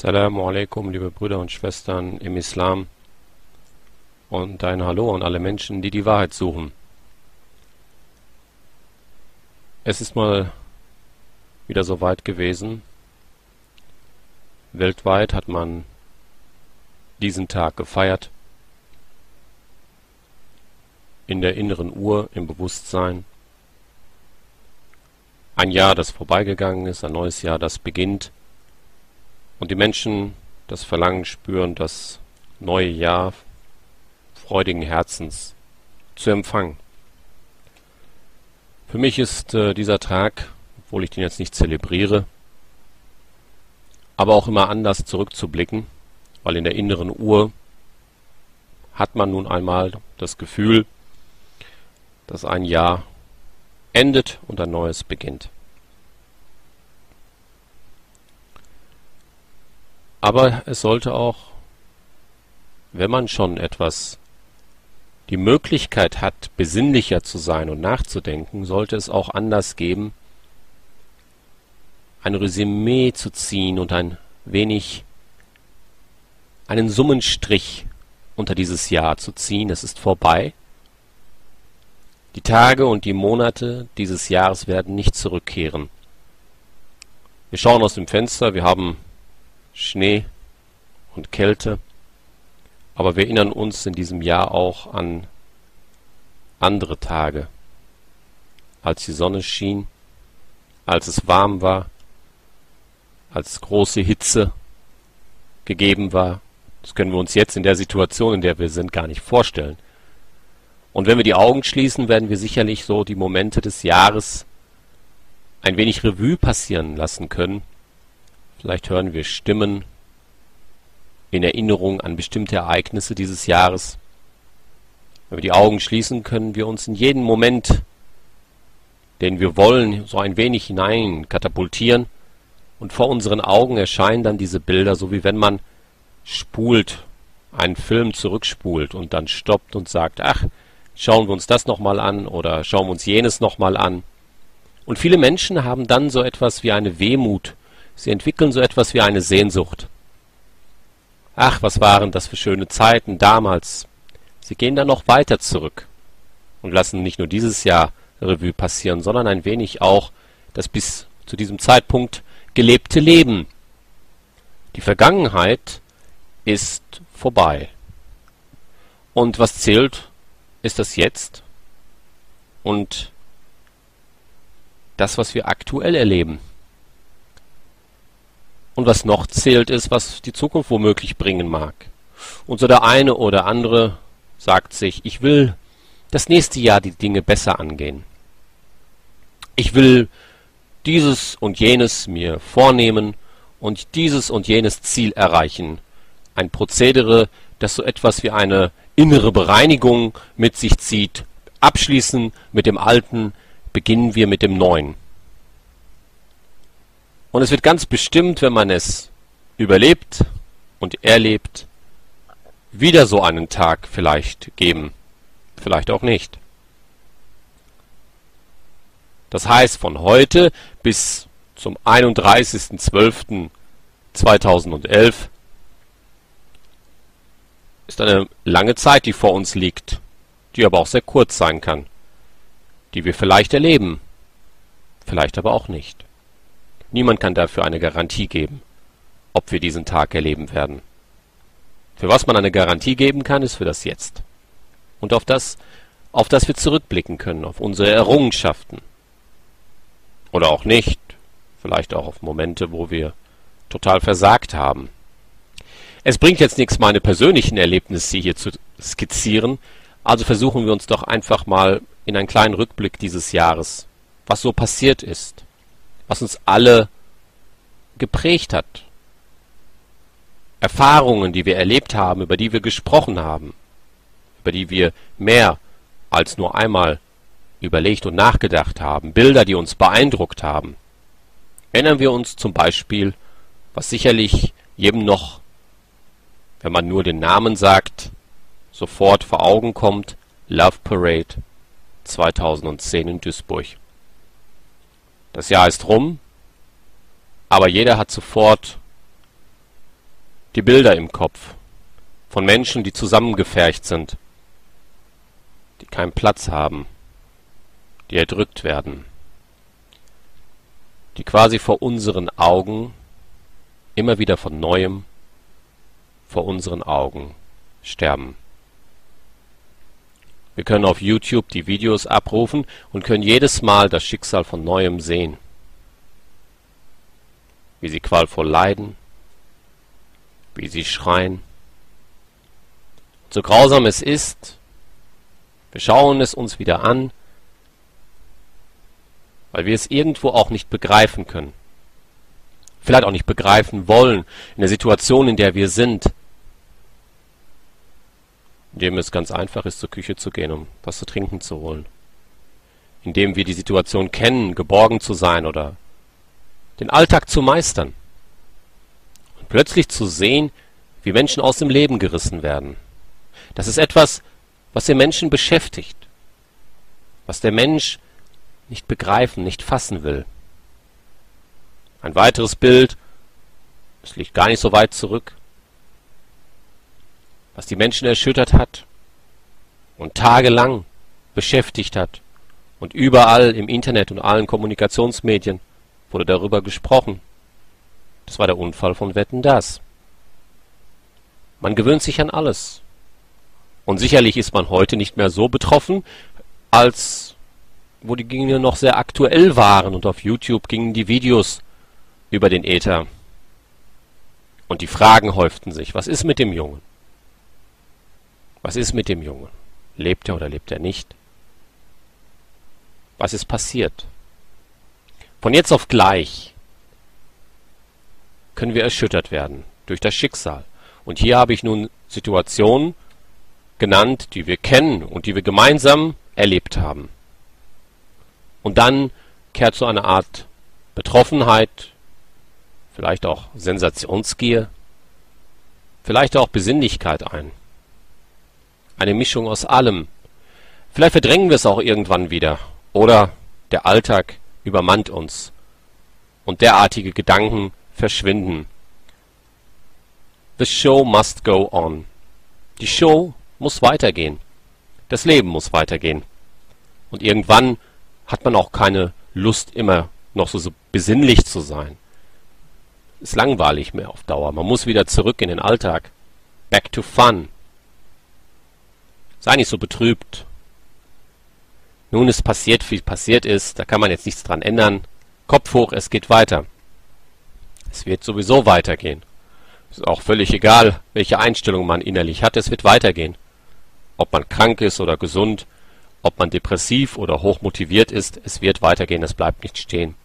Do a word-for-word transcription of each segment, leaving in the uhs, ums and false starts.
Assalamu alaikum, liebe Brüder und Schwestern im Islam, und ein Hallo an alle Menschen, die die Wahrheit suchen. Es ist mal wieder so weit gewesen. Weltweit hat man diesen Tag gefeiert. In der inneren Uhr, im Bewusstsein. Ein Jahr, das vorbeigegangen ist, ein neues Jahr, das beginnt. Und die Menschen das Verlangen spüren, das neue Jahr freudigen Herzens zu empfangen. Für mich ist äh, dieser Tag, obwohl ich den jetzt nicht zelebriere, aber auch immer anders zurückzublicken, weil in der inneren Uhr hat man nun einmal das Gefühl, dass ein Jahr endet und ein neues beginnt. Aber es sollte auch, wenn man schon etwas die Möglichkeit hat, besinnlicher zu sein und nachzudenken, sollte es auch anders geben, ein Resümee zu ziehen und ein wenig einen Summenstrich unter dieses Jahr zu ziehen. Es ist vorbei. Die Tage und die Monate dieses Jahres werden nicht zurückkehren. Wir schauen aus dem Fenster, wir haben Schnee und Kälte, aber wir erinnern uns in diesem Jahr auch an andere Tage, als die Sonne schien, als es warm war, als große Hitze gegeben war. Das können wir uns jetzt in der Situation, in der wir sind, gar nicht vorstellen. Und wenn wir die Augen schließen, werden wir sicherlich so die Momente des Jahres ein wenig Revue passieren lassen können. Vielleicht hören wir Stimmen in Erinnerung an bestimmte Ereignisse dieses Jahres. Wenn wir die Augen schließen, können wir uns in jeden Moment, den wir wollen, so ein wenig hinein katapultieren. Und vor unseren Augen erscheinen dann diese Bilder, so wie wenn man spult, einen Film zurückspult und dann stoppt und sagt, ach, schauen wir uns das nochmal an oder schauen wir uns jenes nochmal an. Und viele Menschen haben dann so etwas wie eine Wehmut. Sie entwickeln so etwas wie eine Sehnsucht. Ach, was waren das für schöne Zeiten damals. Sie gehen dann noch weiter zurück und lassen nicht nur dieses Jahr Revue passieren, sondern ein wenig auch das bis zu diesem Zeitpunkt gelebte Leben. Die Vergangenheit ist vorbei. Und was zählt, ist das Jetzt und das, was wir aktuell erleben. Und was noch zählt, ist, was die Zukunft womöglich bringen mag. Und so der eine oder andere sagt sich, ich will das nächste Jahr die Dinge besser angehen. Ich will dieses und jenes mir vornehmen und dieses und jenes Ziel erreichen. Ein Prozedere, das so etwas wie eine innere Bereinigung mit sich zieht. Abschließen mit dem Alten, beginnen wir mit dem Neuen. Und es wird ganz bestimmt, wenn man es überlebt und erlebt, wieder so einen Tag vielleicht geben, vielleicht auch nicht. Das heißt, von heute bis zum einunddreißigsten zwölften zweitausendelf ist eine lange Zeit, die vor uns liegt, die aber auch sehr kurz sein kann, die wir vielleicht erleben, vielleicht aber auch nicht. Niemand kann dafür eine Garantie geben, ob wir diesen Tag erleben werden. Für was man eine Garantie geben kann, ist für das Jetzt. Und auf das, auf das wir zurückblicken können, auf unsere Errungenschaften. Oder auch nicht. Vielleicht auch auf Momente, wo wir total versagt haben. Es bringt jetzt nichts, meine persönlichen Erlebnisse hier zu skizzieren, also versuchen wir uns doch einfach mal in einen kleinen Rückblick dieses Jahres, was so passiert ist, was uns alle geprägt hat. Erfahrungen, die wir erlebt haben, über die wir gesprochen haben, über die wir mehr als nur einmal überlegt und nachgedacht haben, Bilder, die uns beeindruckt haben. Erinnern wir uns zum Beispiel, was sicherlich jedem noch, wenn man nur den Namen sagt, sofort vor Augen kommt, Love Parade zweitausendzehn in Duisburg. Das Jahr ist rum, aber jeder hat sofort die Bilder im Kopf von Menschen, die zusammengefercht sind, die keinen Platz haben, die erdrückt werden, die quasi vor unseren Augen immer wieder von Neuem vor unseren Augen sterben. Wir können auf YouTube die Videos abrufen und können jedes Mal das Schicksal von Neuem sehen, wie sie qualvoll leiden, wie sie schreien. So grausam es ist, wir schauen es uns wieder an, weil wir es irgendwo auch nicht begreifen können. Vielleicht auch nicht begreifen wollen in der Situation, in der wir sind. Indem es ganz einfach ist, zur Küche zu gehen, um was zu trinken zu holen. Indem wir die Situation kennen, geborgen zu sein oder den Alltag zu meistern. Und plötzlich zu sehen, wie Menschen aus dem Leben gerissen werden. Das ist etwas, was den Menschen beschäftigt. Was der Mensch nicht begreifen, nicht fassen will. Ein weiteres Bild, es liegt gar nicht so weit zurück, was die Menschen erschüttert hat und tagelang beschäftigt hat. Und überall im Internet und allen Kommunikationsmedien wurde darüber gesprochen. Das war der Unfall von Wetten, dass. Man gewöhnt sich an alles. Und sicherlich ist man heute nicht mehr so betroffen, als wo die Dinge noch sehr aktuell waren. Und auf YouTube gingen die Videos über den Äther. Und die Fragen häuften sich. Was ist mit dem Jungen? Was ist mit dem Jungen? Lebt er oder lebt er nicht? Was ist passiert? Von jetzt auf gleich können wir erschüttert werden durch das Schicksal. Und hier habe ich nun Situationen genannt, die wir kennen und die wir gemeinsam erlebt haben. Und dann kehrt so eine Art Betroffenheit, vielleicht auch Sensationsgier, vielleicht auch Besinnlichkeit ein. Eine Mischung aus allem. Vielleicht verdrängen wir es auch irgendwann wieder. Oder der Alltag übermannt uns. Und derartige Gedanken verschwinden. The show must go on. Die Show muss weitergehen. Das Leben muss weitergehen. Und irgendwann hat man auch keine Lust, immer noch so, so besinnlich zu sein. Ist langweilig mehr auf Dauer. Man muss wieder zurück in den Alltag. Back to fun. Sei nicht so betrübt. Nun ist passiert, wie passiert ist. Da kann man jetzt nichts dran ändern. Kopf hoch, es geht weiter. Es wird sowieso weitergehen. Es ist auch völlig egal, welche Einstellung man innerlich hat. Es wird weitergehen. Ob man krank ist oder gesund, ob man depressiv oder hochmotiviert ist, es wird weitergehen. Es bleibt nicht stehen.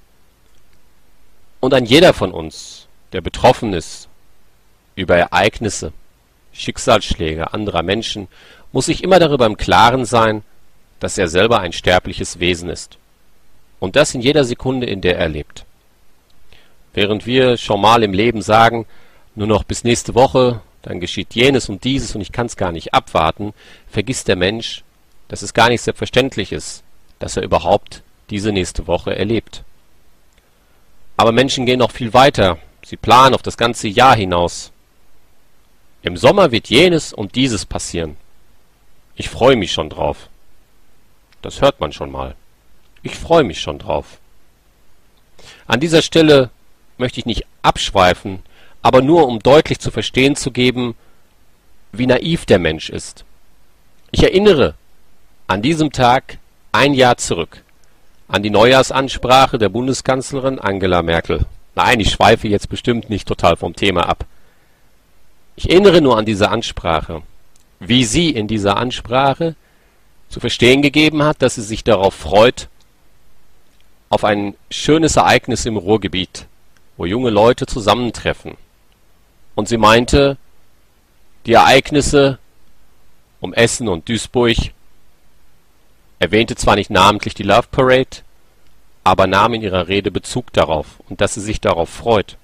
Und ein jeder von uns, der betroffen ist über Ereignisse, Schicksalsschläge anderer Menschen, muss sich immer darüber im Klaren sein, dass er selber ein sterbliches Wesen ist. Und das in jeder Sekunde, in der er lebt. Während wir schon mal im Leben sagen, nur noch bis nächste Woche, dann geschieht jenes und dieses und ich kann es gar nicht abwarten, vergisst der Mensch, dass es gar nicht selbstverständlich ist, dass er überhaupt diese nächste Woche erlebt. Aber Menschen gehen noch viel weiter. Sie planen auf das ganze Jahr hinaus. Im Sommer wird jenes und dieses passieren. Ich freue mich schon drauf. Das hört man schon mal. Ich freue mich schon drauf. An dieser Stelle möchte ich nicht abschweifen, aber nur um deutlich zu verstehen zu geben, wie naiv der Mensch ist. Ich erinnere an diesem Tag ein Jahr zurück an die Neujahrsansprache der Bundeskanzlerin Angela Merkel. Nein, ich schweife jetzt bestimmt nicht total vom Thema ab. Ich erinnere nur an diese Ansprache, wie sie in dieser Ansprache zu verstehen gegeben hat, dass sie sich darauf freut, auf ein schönes Ereignis im Ruhrgebiet, wo junge Leute zusammentreffen. Und sie meinte, die Ereignisse um Essen und Duisburg, erwähnte zwar nicht namentlich die Love Parade, aber nahm in ihrer Rede Bezug darauf und dass sie sich darauf freut.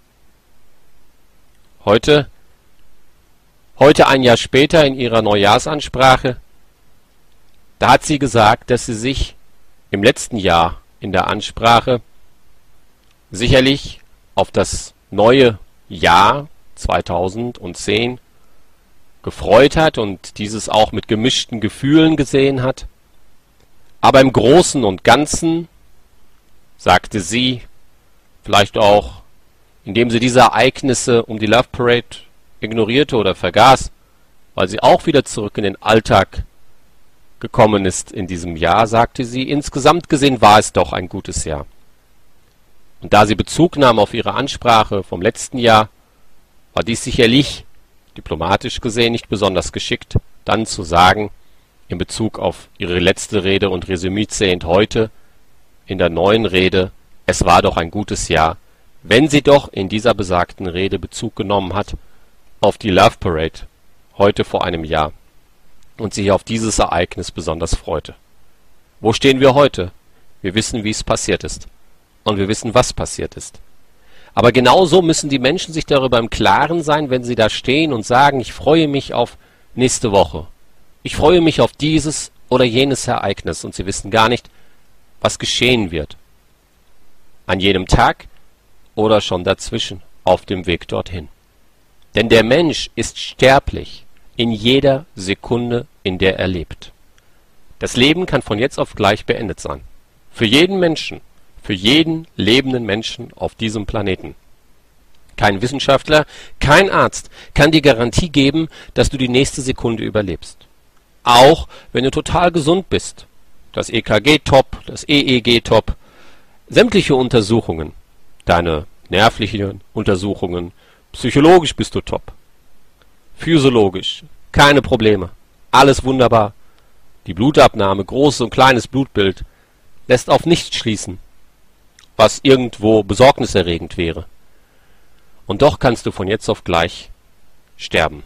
Heute, heute ein Jahr später in ihrer Neujahrsansprache, da hat sie gesagt, dass sie sich im letzten Jahr in der Ansprache sicherlich auf das neue Jahr zweitausendzehn gefreut hat und dieses auch mit gemischten Gefühlen gesehen hat. Aber im Großen und Ganzen, sagte sie, vielleicht auch, indem sie diese Ereignisse um die Love Parade ignorierte oder vergaß, weil sie auch wieder zurück in den Alltag gekommen ist in diesem Jahr, sagte sie, insgesamt gesehen war es doch ein gutes Jahr. Und da sie Bezug nahm auf ihre Ansprache vom letzten Jahr, war dies sicherlich, diplomatisch gesehen, nicht besonders geschickt, dann zu sagen, in Bezug auf ihre letzte Rede und Resümee zählend heute, in der neuen Rede, es war doch ein gutes Jahr, wenn sie doch in dieser besagten Rede Bezug genommen hat auf die Love Parade, heute vor einem Jahr, und sich auf dieses Ereignis besonders freute. Wo stehen wir heute? Wir wissen, wie es passiert ist. Und wir wissen, was passiert ist. Aber genauso müssen die Menschen sich darüber im Klaren sein, wenn sie da stehen und sagen, ich freue mich auf nächste Woche. Ich freue mich auf dieses oder jenes Ereignis. Und sie wissen gar nicht, was geschehen wird. An jedem Tag oder schon dazwischen auf dem Weg dorthin. Denn der Mensch ist sterblich in jeder Sekunde, in der er lebt. Das Leben kann von jetzt auf gleich beendet sein. Für jeden Menschen. Für jeden lebenden Menschen auf diesem Planeten. Kein Wissenschaftler, kein Arzt kann dir Garantie geben, dass du die nächste Sekunde überlebst. Auch wenn du total gesund bist. Das E K G top, das E E G top, sämtliche Untersuchungen, deine nervlichen Untersuchungen, psychologisch bist du top. Physiologisch, keine Probleme, alles wunderbar. Die Blutabnahme, großes und kleines Blutbild, lässt auf nichts schließen, was irgendwo besorgniserregend wäre. Und doch kannst du von jetzt auf gleich sterben.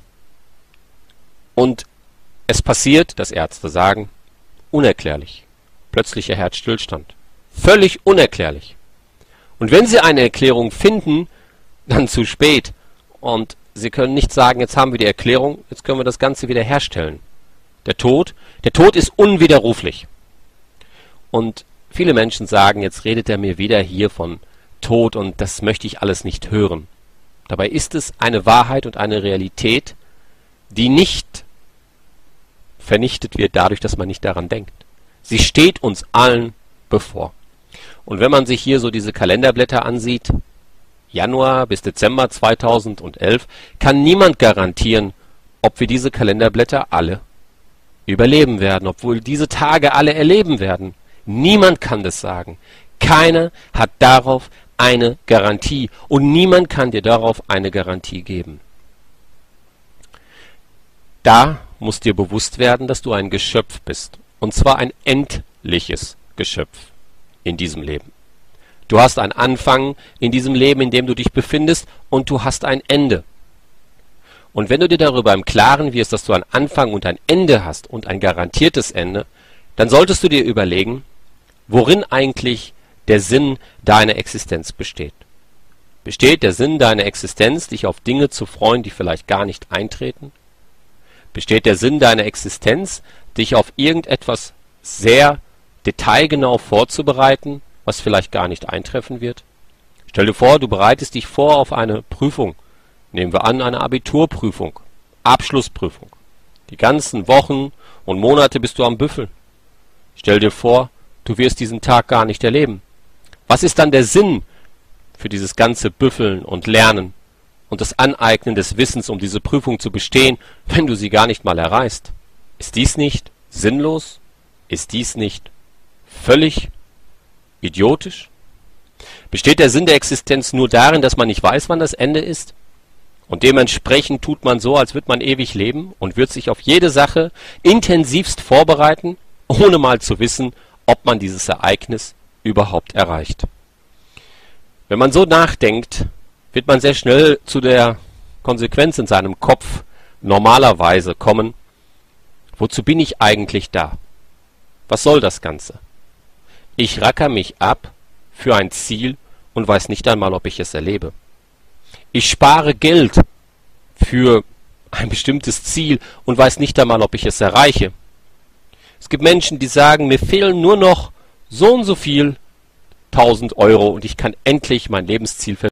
Und es passiert, dass Ärzte sagen, unerklärlich. Plötzlicher Herzstillstand. Völlig unerklärlich. Und wenn sie eine Erklärung finden, dann zu spät. Und sie können nicht sagen, jetzt haben wir die Erklärung, jetzt können wir das Ganze wieder herstellen. Der Tod, der Tod ist unwiderruflich. Und viele Menschen sagen, jetzt redet er mir wieder hier von Tod und das möchte ich alles nicht hören. Dabei ist es eine Wahrheit und eine Realität, die nicht vernichtet wird dadurch, dass man nicht daran denkt. Sie steht uns allen bevor. Und wenn man sich hier so diese Kalenderblätter ansieht, Januar bis Dezember zweitausendelf, kann niemand garantieren, ob wir diese Kalenderblätter alle überleben werden, obwohl diese Tage alle erleben werden. Niemand kann das sagen. Keiner hat darauf eine Garantie und niemand kann dir darauf eine Garantie geben. Da muss dir bewusst werden, dass du ein Geschöpf bist. Und zwar ein endliches Geschöpf in diesem Leben. Du hast einen Anfang in diesem Leben, in dem du dich befindest, und du hast ein Ende. Und wenn du dir darüber im Klaren wirst, dass du einen Anfang und ein Ende hast und ein garantiertes Ende, dann solltest du dir überlegen, worin eigentlich der Sinn deiner Existenz besteht. Besteht der Sinn deiner Existenz, dich auf Dinge zu freuen, die vielleicht gar nicht eintreten? Besteht der Sinn deiner Existenz, dich auf irgendetwas sehr detailgenau vorzubereiten, was vielleicht gar nicht eintreffen wird? Stell dir vor, du bereitest dich vor auf eine Prüfung. Nehmen wir an, eine Abiturprüfung, Abschlussprüfung. Die ganzen Wochen und Monate bist du am Büffeln. Stell dir vor, du wirst diesen Tag gar nicht erleben. Was ist dann der Sinn für dieses ganze Büffeln und Lernen und das Aneignen des Wissens, um diese Prüfung zu bestehen, wenn du sie gar nicht mal erreichst? Ist dies nicht sinnlos? Ist dies nicht völlig idiotisch? Besteht der Sinn der Existenz nur darin, dass man nicht weiß, wann das Ende ist? Und dementsprechend tut man so, als würde man ewig leben und wird sich auf jede Sache intensivst vorbereiten, ohne mal zu wissen, ob man dieses Ereignis überhaupt erreicht. Wenn man so nachdenkt, wird man sehr schnell zu der Konsequenz in seinem Kopf normalerweise kommen: Wozu bin ich eigentlich da? Was soll das Ganze? Ich racker mich ab für ein Ziel und weiß nicht einmal, ob ich es erlebe. Ich spare Geld für ein bestimmtes Ziel und weiß nicht einmal, ob ich es erreiche. Es gibt Menschen, die sagen, mir fehlen nur noch so und so viel tausend Euro und ich kann endlich mein Lebensziel verwirklichen.